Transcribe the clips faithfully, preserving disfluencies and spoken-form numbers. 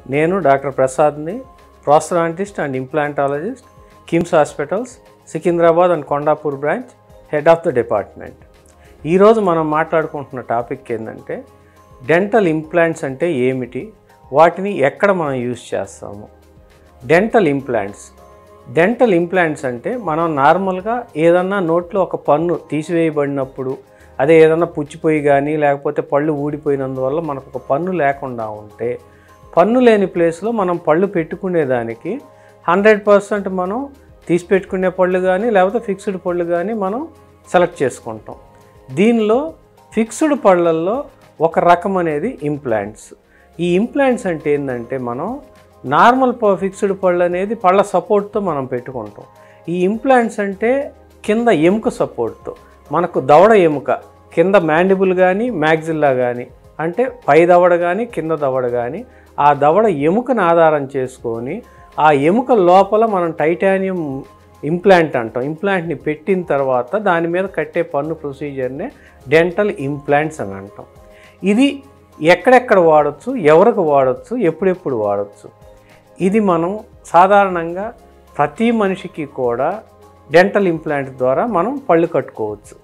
నేను డాక్టర్ ప్రసాద్ని, prosthodontist and implantologist, KIMS hospitals, Secunderabad and Kondapur branch, head of the department. ఈరోజు మనం మాట్లాడుకుంటున్న టాపిక్ ఏంటంటే డెంటల్ ఇంప్లాంట్స్ అంటే ఏమిటి, వాటిని ఎక్కడ మనం యూజ్ చేస్తాము. డెంటల్ ఇంప్లాంట్స్ డెంటల్ ఇంప్లాంట్స్ అంటే మనం నార్మల్గా ఏదన్నా నోట్లో ఒక పన్ను తీసివేయబడినప్పుడు, అదే ఏదన్నా పుచ్చిపోయి కానీ లేకపోతే పళ్ళు ఊడిపోయినందువల్ల మనకు ఒక పన్ను లేకుండా ఉంటే, పన్ను లేని ప్లేస్లో మనం పళ్ళు పెట్టుకునేదానికి హండ్రెడ్ పర్సెంట్ మనం తీసి పెట్టుకునే పళ్ళు కానీ లేకపోతే ఫిక్స్డ్ పళ్ళు కానీ మనం సెలెక్ట్ చేసుకుంటాం. దీనిలో ఫిక్స్డ్ పళ్ళల్లో ఒక రకం అనేది ఇంప్లాంట్స్. ఈ ఇంప్లాంట్స్ అంటే ఏంటంటే మనం నార్మల్ ఫిక్స్డ్ పళ్ళు అనేది పళ్ళ సపోర్ట్తో మనం పెట్టుకుంటాం. ఈ ఇంప్లాంట్స్ అంటే కింద ఎముక సపోర్ట్తో, మనకు దవడ ఎముక కింద మ్యాండిబుల్ కానీ మ్యాగ్జిల్లా కానీ, అంటే పై దవడ కానీ కింద దవడ కానీ, ఆ దవడ ఎముకను ఆధారం చేసుకొని ఆ ఎముక లోపల మనం టైటానియం ఇంప్లాంట్ అంటాం. ఇంప్లాంట్ని పెట్టిన తర్వాత దాని మీద కట్టే పన్ను ప్రొసీజర్నే డెంటల్ ఇంప్లాంట్స్ అని అంటాం. ఇది ఎక్కడెక్కడ వాడచ్చు, ఎవరికి వాడచ్చు, ఎప్పుడెప్పుడు వాడచ్చు. ఇది మనం సాధారణంగా ప్రతి మనిషికి కూడా డెంటల్ ఇంప్లాంట్ ద్వారా మనం పళ్ళు కట్టుకోవచ్చు.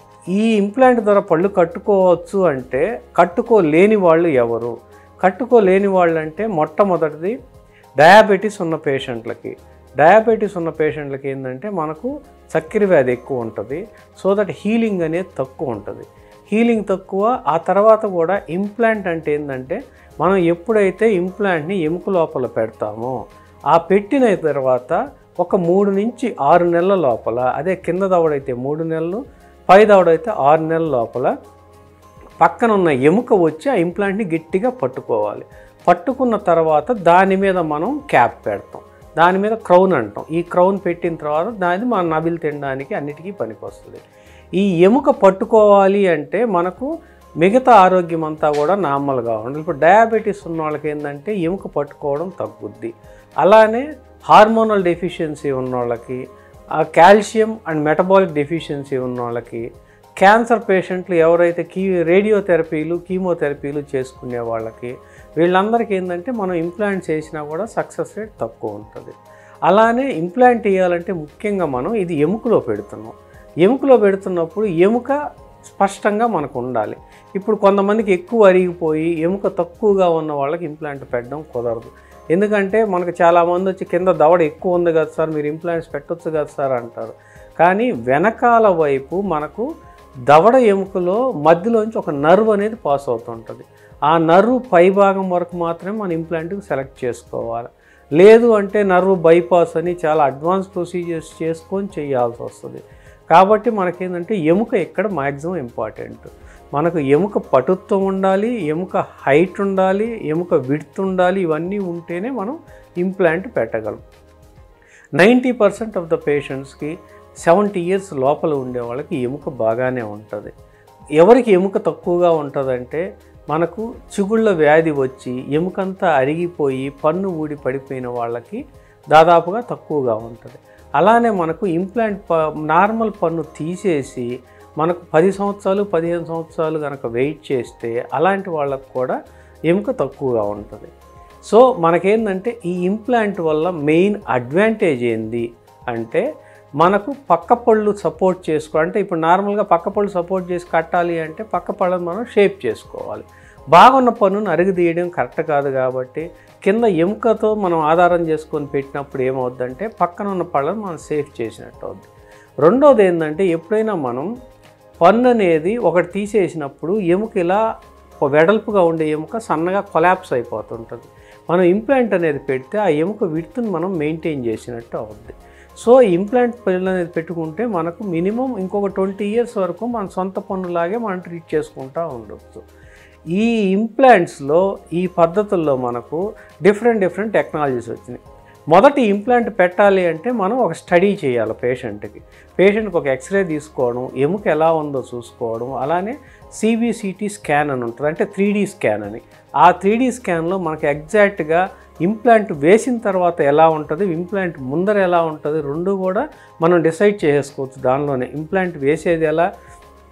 ఈ ఇంప్లాంట్ ద్వారా పళ్ళు కట్టుకోవచ్చు అంటే కట్టుకోలేని వాళ్ళు ఎవరు? కట్టుకోలేని వాళ్ళు అంటే మొట్టమొదటిది డయాబెటీస్ ఉన్న పేషెంట్లకి. డయాబెటీస్ ఉన్న పేషెంట్లకి ఏంటంటే మనకు చక్కెర వ్యాధి ఎక్కువ ఉంటుంది, సో దట్ హీలింగ్ అనేది తక్కువ ఉంటుంది. హీలింగ్ తక్కువ. ఆ తర్వాత కూడా ఇంప్లాంట్ అంటే ఏంటంటే మనం ఎప్పుడైతే ఇంప్లాంట్ని ఎముక లోపల పెడతామో, ఆ పెట్టిన తర్వాత ఒక మూడు నుంచి ఆరు నెలల లోపల, అదే కింద దవడైతే మూడు నెలలు, పై దవడైతే ఆరు నెలల లోపల పక్కన ఉన్న ఎముక వచ్చి ఆ ఇంప్లాంట్ని గట్టిగా పట్టుకోవాలి. పట్టుకున్న తర్వాత దాని మీద మనం క్యాప్ పెడతాం, దాని మీద క్రౌన్ అంటాం. ఈ క్రౌన్ పెట్టిన తర్వాత దాన్ని మనం నవిలు తినడానికి అన్నిటికీ పనికొస్తుంది. ఈ ఎముక పట్టుకోవాలి అంటే మనకు మిగతా ఆరోగ్యం అంతా కూడా నార్మల్గా ఉండాలి. ఇప్పుడు డయాబెటీస్ ఉన్న వాళ్ళకి ఏంటంటే ఎముక పట్టుకోవడం తగ్గుద్ది. అలానే హార్మోనల్ డెఫిషియన్సీ ఉన్న వాళ్ళకి, ఆ కాల్షియం అండ్ మెటబాలిక్ డెఫిషియన్సీ ఉన్న వాళ్ళకి, క్యాన్సర్ పేషెంట్లు ఎవరైతే కీ రేడియోథెరపీలు కీమోథెరపీలు చేసుకునే వాళ్ళకి, వీళ్ళందరికీ ఏంటంటే మనం ఇంప్లాంట్స్ వేసినా కూడా సక్సెస్ రేట్ తక్కువ ఉంటుంది. అలానే ఇంప్లాంట్ వేయాలంటే ముఖ్యంగా మనం ఇది ఎముకలో పెడుతున్నాం. ఎముకలో పెడుతున్నప్పుడు ఎముక స్పష్టంగా మనకు ఉండాలి. ఇప్పుడు కొంతమందికి ఎక్కువ అరిగిపోయి ఎముక తక్కువగా ఉన్న వాళ్ళకి ఇంప్లాంట్ పెట్టడం కుదరదు. ఎందుకంటే మనకు చాలామంది వచ్చి కింద దవడ ఎక్కువ ఉంది కదా సార్, మీరు ఇంప్లాంట్స్ పెట్టొచ్చు కదా సార్ అంటారు. కానీ వెనకాల వైపు మనకు దవడ ఎముకలో మధ్యలోంచి ఒక నర్వ్ అనేది పాస్ అవుతుంటుంది. ఆ నర్వ్ పై భాగం వరకు మాత్రమే మన ఇంప్లాంట్కి సెలెక్ట్ చేసుకోవాలి. లేదు అంటే నర్వ్ బైపాస్ అని చాలా అడ్వాన్స్ ప్రొసీజర్స్ చేసుకొని చేయాల్సి వస్తుంది. కాబట్టి మనకేంటంటే ఎముక ఇక్కడ మ్యాక్సిమం ఇంపార్టెంట్. మనకు ఎముక పటుత్వం ఉండాలి, ఎముక హైట్ ఉండాలి, ఎముక విడ్త్ ఉండాలి. ఇవన్నీ ఉంటేనే మనం ఇంప్లాంట్ పెట్టగలం. నైంటీ పర్సెంట్ ఆఫ్ ద పేషెంట్స్కి సెవెంటీ ఇయర్స్ లోపల ఉండే వాళ్ళకి ఎముక బాగానే ఉంటుంది. ఎవరికి ఎముక తక్కువగా ఉంటుందంటే మనకు చిగుళ్ళ వ్యాధి వచ్చి ఎముకంతా అరిగిపోయి పన్ను ఊడి పడిపోయిన వాళ్ళకి దాదాపుగా తక్కువగా ఉంటుంది. అలానే మనకు ఇంప్లాంట్ ప నార్మల్ పన్ను తీసేసి మనకు పది సంవత్సరాలు పదిహేను సంవత్సరాలు కనుక వెయిట్ చేస్తే అలాంటి వాళ్ళకు కూడా ఎముక తక్కువగా ఉంటుంది. సో మనకేంటంటే ఈ ఇంప్లాంట్ వల్ల మెయిన్ అడ్వాంటేజ్ ఏంది అంటే మనకు పక్క పళ్ళు సపోర్ట్ చేసుకో, అంటే ఇప్పుడు నార్మల్గా పక్క పళ్ళు సపోర్ట్ చేసి కట్టాలి అంటే పక్క పళ్ళను మనం షేప్ చేసుకోవాలి. బాగున్న పన్నును అరిగిదీయడం కరెక్ట్ కాదు. కాబట్టి కింద ఎముకతో మనం ఆధారం చేసుకొని పెట్టినప్పుడు ఏమవుద్దంటే పక్కన ఉన్న పళ్ళను మనం సేఫ్ చేసినట్టు అవుద్ది. రెండోది ఏంటంటే ఎప్పుడైనా మనం పన్ను అనేది ఒకటి తీసేసినప్పుడు ఎముక ఇలా వెడల్పుగా ఉండే ఎముక సన్నగా కొలాప్స్ అయిపోతుంటుంది. మనం ఇంప్లాంట్ అనేది పెడితే ఆ ఎముక విడ్త్ని మనం మెయింటైన్ చేసినట్టు అవుద్ది. సో ఇంప్లాంట్ పళ్ళు అనేది పెట్టుకుంటే మనకు మినిమం ఇంకొక ట్వంటీ ఇయర్స్ వరకు మన సొంత పన్నులాగే మనం ట్రీట్ చేసుకుంటూ ఉండొచ్చు. ఈ ఇంప్లాంట్స్లో ఈ పద్ధతుల్లో మనకు డిఫరెంట్ డిఫరెంట్ టెక్నాలజీస్ వచ్చినాయి. మొదటి ఇంప్లాంట్ పెట్టాలి అంటే మనం ఒక స్టడీ చేయాలి. పేషెంట్కి పేషెంట్కి ఒక ఎక్స్రే తీసుకోవడం, ఎముక ఎలా ఉందో చూసుకోవడం, అలానే సిబిసిటీ స్కాన్ అని ఉంటుంది, అంటే త్రీ డీ స్కాన్ అని. ఆ త్రీ డీ స్కాన్లో మనకు ఎగ్జాక్ట్గా ఇంప్లాంట్ వేసిన తర్వాత ఎలా ఉంటుంది, ఇంప్లాంట్ ముందర ఎలా ఉంటుంది, రెండు కూడా మనం డిసైడ్ చేసుకోవచ్చు. దానిలోనే ఇంప్లాంట్ వేసేది ఎలా,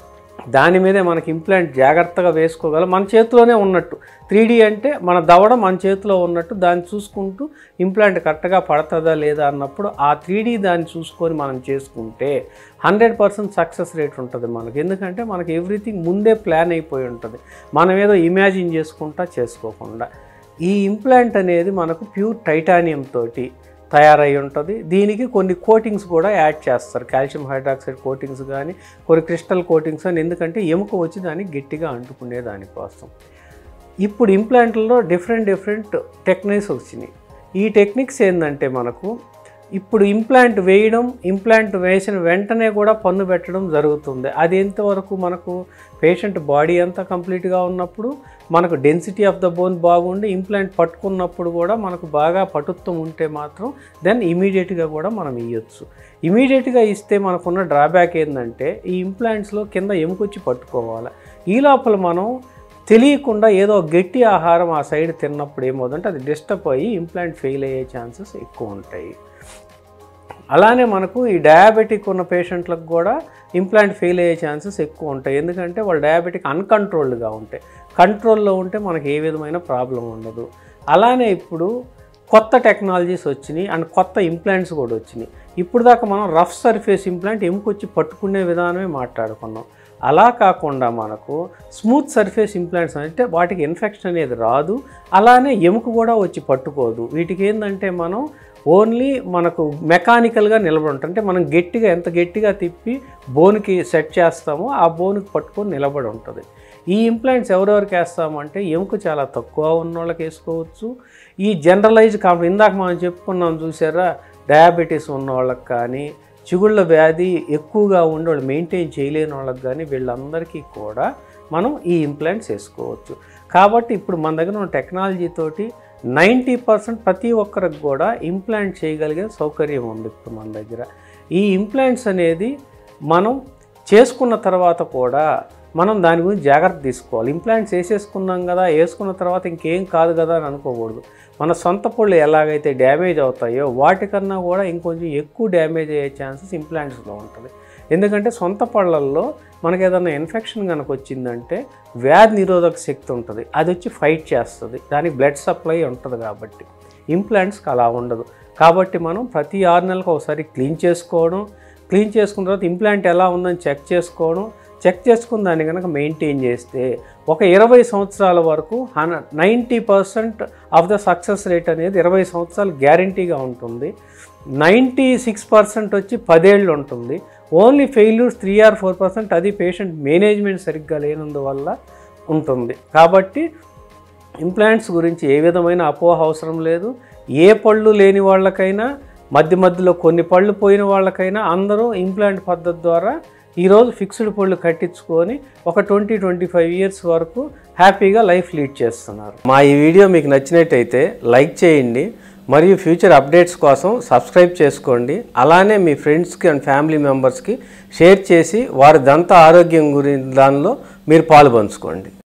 దాని మీదే మనకి ఇంప్లాంట్ జాగ్రత్తగా వేసుకోగలం, మన చేతిలోనే ఉన్నట్టు. త్రీ డీ అంటే మన దవడ మన చేతిలో ఉన్నట్టు దాన్ని చూసుకుంటూ ఇంప్లాంట్ కరెక్ట్గా పడుతుందా లేదా అన్నప్పుడు ఆ త్రీ డీ దాన్ని చూసుకొని మనం చేసుకుంటే హండ్రెడ్ పర్సెంట్ సక్సెస్ రేట్ ఉంటుంది మనకి. ఎందుకంటే మనకి ఎవ్రీథింగ్ ముందే ప్లాన్ అయిపోయి ఉంటుంది, మనం ఏదో ఇమాజిన్ చేసుకుంటా చేసుకోకుండా. ఈ ఇంప్లాంట్ అనేది మనకు ప్యూర్ టైటానియం తోటి తయారై ఉంటుంది. దీనికి కొన్ని కోటింగ్స్ కూడా యాడ్ చేస్తారు, కాల్షియం హైడ్రాక్సైడ్ కోటింగ్స్ కానీ కొన్ని క్రిస్టల్ కోటింగ్స్ అని, ఎందుకంటే ఎముక వచ్చి దానికి గట్టిగా అంటుకునే దానికోసం. ఇప్పుడు ఇంప్లాంట్లలో డిఫరెంట్ డిఫరెంట్ టెక్నిక్స్ వచ్చినాయి. ఈ టెక్నిక్స్ ఏంటంటే మనకు ఇప్పుడు ఇంప్లాంట్ వేయడం, ఇంప్లాంట్ వేసిన వెంటనే కూడా పన్ను పెట్టడం జరుగుతుంది. అది ఎంతవరకు మనకు పేషెంట్ బాడీ అంతా కంప్లీట్గా ఉన్నప్పుడు, మనకు డెన్సిటీ ఆఫ్ ద బోన్ బాగుండి ఇంప్లాంట్ పట్టుకున్నప్పుడు కూడా మనకు బాగా పటుత్వం ఉంటే మాత్రం దెన్ ఇమీడియట్గా కూడా మనం ఇవ్వచ్చు. ఇమీడియట్గా ఇస్తే మనకున్న డ్రాబ్యాక్ ఏంటంటే ఈ ఇంప్లాంట్స్లో కింద ఎముకొచ్చి పట్టుకోవాలి. ఈ లోపల మనం తెలియకుండా ఏదో గట్టి ఆహారం ఆ సైడ్ తిన్నప్పుడు ఏమవుతుందంటే అది డిస్టర్బ్ అయ్యి ఇంప్లాంట్ ఫెయిల్ అయ్యే ఛాన్సెస్ ఎక్కువ ఉంటాయి. అలానే మనకు ఈ డయాబెటిక్ ఉన్న పేషెంట్లకు కూడా ఇంప్లాంట్ ఫెయిల్ అయ్యే ఛాన్సెస్ ఎక్కువ ఉంటాయి, ఎందుకంటే వాళ్ళు డయాబెటిక్ అన్కంట్రోల్డ్గా ఉంటాయి. కంట్రోల్లో ఉంటే మనకి ఏ విధమైన ప్రాబ్లం ఉండదు. అలానే ఇప్పుడు కొత్త టెక్నాలజీస్ వచ్చినాయి అండ్ కొత్త ఇంప్లాంట్స్ కూడా వచ్చినాయి. ఇప్పుడు దాకా మనం రఫ్ సర్ఫేస్ ఇంప్లాంట్ ఎముకొచ్చి పట్టుకునే విధానమే మాట్లాడుకున్నాం. అలా కాకుండా మనకు స్మూత్ సర్ఫేస్ ఇంప్లాంట్స్ అంటే వాటికి ఇన్ఫెక్షన్ అనేది రాదు, అలానే ఎముక కూడా వచ్చి పట్టుకోదు. వీటికి ఏంటంటే మనం ఓన్లీ మనకు మెకానికల్గా నిలబడి ఉంటుంది, అంటే మనం గట్టిగా ఎంత గట్టిగా తిప్పి బోన్కి సెట్ చేస్తామో ఆ బోన్కి పట్టుకొని నిలబడి ఉంటుంది. ఈ ఇంప్లాంట్స్ ఎవరెవరికి వేస్తామంటే ఎముక చాలా తక్కువ ఉన్న వాళ్ళకి వేసుకోవచ్చు. ఈ జనరలైజ్ కాకుండా ఇందాక మనం చెప్పుకున్నాం చూసారా, డయాబెటీస్ ఉన్న వాళ్ళకి కానీ, చిగుళ్ళ వ్యాధి ఎక్కువగా ఉండి వాళ్ళు మెయింటైన్ చేయలేని వాళ్ళకి కానీ వీళ్ళందరికీ కూడా మనం ఈ ఇంప్లాంట్స్ వేసుకోవచ్చు. కాబట్టి ఇప్పుడు మన దగ్గర ఉన్న టెక్నాలజీ తోటి నైంటీ పర్సెంట్ ప్రతి ఒక్కరికి కూడా ఇంప్లాంట్ చేయగలిగే సౌకర్యం ఉంది ఇప్పుడు మన దగ్గర. ఈ ఇంప్లాంట్స్ అనేది మనం చేసుకున్న తర్వాత కూడా మనం దాని గురించి జాగ్రత్త తీసుకోవాలి. ఇంప్లాంట్స్ వేసేసుకున్నాం కదా, వేసుకున్న తర్వాత ఇంకేం కాదు కదా అని అనుకోకూడదు. మన సొంత పళ్ళు ఎలాగైతే డ్యామేజ్ అవుతాయో వాటికన్నా కూడా ఇంకొంచెం ఎక్కువ డ్యామేజ్ అయ్యే ఛాన్సెస్ ఇంప్లాంట్స్లో ఉంటుంది. ఎందుకంటే సొంత పళ్ళల్లో మనకి ఏదైనా ఇన్ఫెక్షన్ కనుక వచ్చిందంటే వ్యాధి నిరోధక శక్తి ఉంటుంది, అది వచ్చి ఫైట్ చేస్తుంది, దానికి బ్లడ్ సప్లై ఉంటుంది. కాబట్టి ఇంప్లాంట్స్కి అలా ఉండదు. కాబట్టి మనం ప్రతి ఆరు నెలలకు ఒకసారి క్లీన్ చేసుకోవడం, క్లీన్ చేసుకున్న తర్వాత ఇంప్లాంట్ ఎలా ఉందని చెక్ చేసుకోవడం, చెక్ చేసుకుని దాన్ని కనుక మెయింటైన్ చేస్తే ఒక ఇరవై సంవత్సరాల వరకు హన్ ninety percent of the success rate అనేది ఇరవై సంవత్సరాలు గ్యారంటీగా ఉంటుంది. నైంటీ సిక్స్ పర్సెంట్ వచ్చి పదేళ్ళు ఉంటుంది. Only failures three or four percent అది పేషెంట్ మేనేజ్మెంట్ సరిగ్గా లేనందువల్ల ఉంటుంది. కాబట్టి ఇంప్లాంట్స్ గురించి ఏ విధమైన అపోహ అవసరం లేదు. ఏ పళ్ళు లేని వాళ్ళకైనా, మధ్య మధ్యలో కొన్ని పళ్ళు పోయిన వాళ్ళకైనా అందరూ ఇంప్లాంట్ పద్ధతి ద్వారా ఈరోజు ఫిక్స్డ్ పళ్ళు కట్టించుకొని ఒక ట్వంటీ ట్వంటీ ఫైవ్ ఇయర్స్ వరకు హ్యాపీగా లైఫ్ లీడ్ చేస్తున్నారు. మా ఈ వీడియో మీకు నచ్చినట్టయితే లైక్ చేయండి, మరియు ఫ్యూచర్ అప్డేట్స్ కోసం సబ్స్క్రైబ్ చేసుకోండి. అలానే మీ ఫ్రెండ్స్కి అండ్ ఫ్యామిలీ మెంబర్స్కి షేర్ చేసి వారి దంత ఆరోగ్యం గురించి దానిలో మీరు పాలు పంచుకోండి.